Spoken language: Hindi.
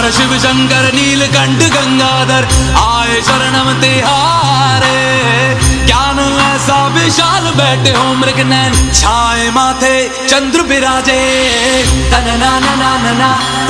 हर शिव शंकर नीलकंठ गंगाधर आए शरणम तिहारे। ज्ञान ऐसा विशाल बैठे हो मृग नैन छाए माथे चंद्र बिराजे। तन ना ना ना ना ना